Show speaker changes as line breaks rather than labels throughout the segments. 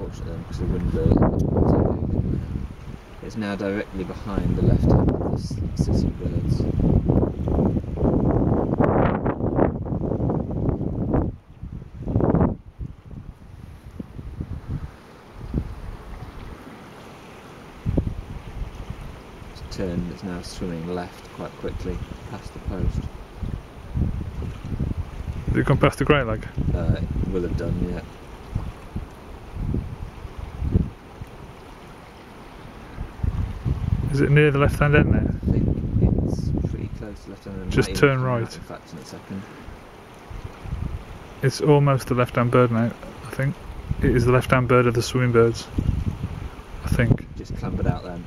unfortunately, because the wind blew it. It's now directly behind the left hand of the sissy birds. It's turned, it's now swimming left quite quickly past the post.
Did it come past the grey lag?
It will have done, yeah.
Is it near the left hand end there?
I think it's pretty close to left hand end.
Just turn right.
In fact, in a second.
It's almost the left hand bird now, I think. It is the left hand bird of the swimming birds, I think.
Just clambered out then.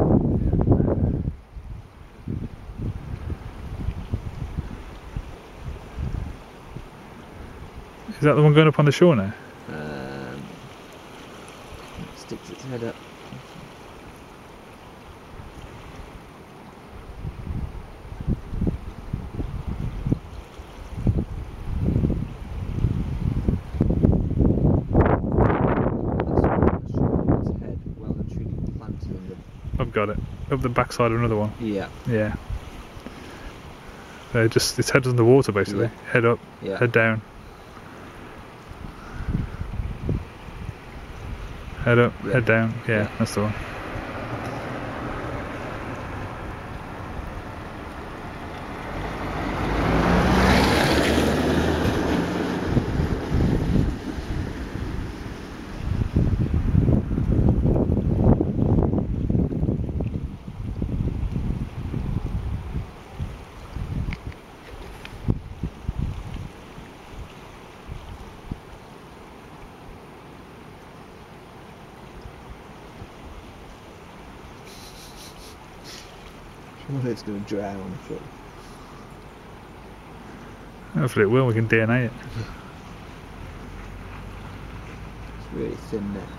Is that the one going up on the shore now?
Sticks its head up.
I've got it. Up the backside of another one.
Yeah.
Yeah. Just its head's in the water basically. Yeah. Head up,
yeah.
Head down. Head up, yeah. Head down. Yeah, that's the one.
Well, it's going to drown. So.
Hopefully it will, we can DNA it.
It's really thin necked.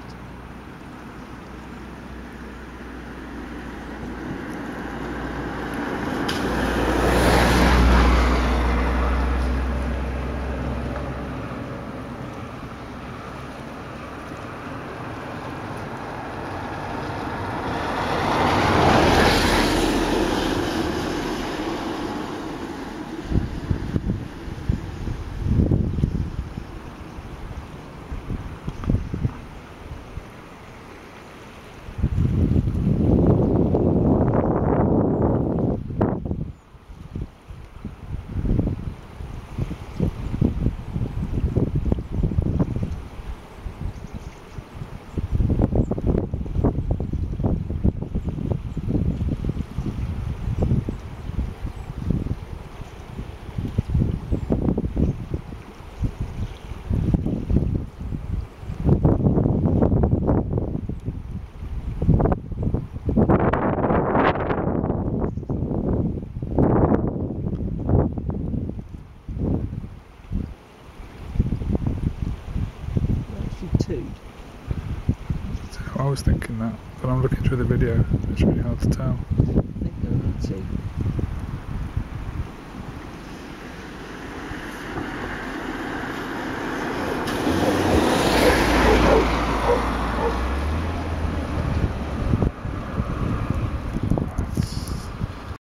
I was thinking that, but I'm looking through the video, it's really hard to tell.
I think there are two.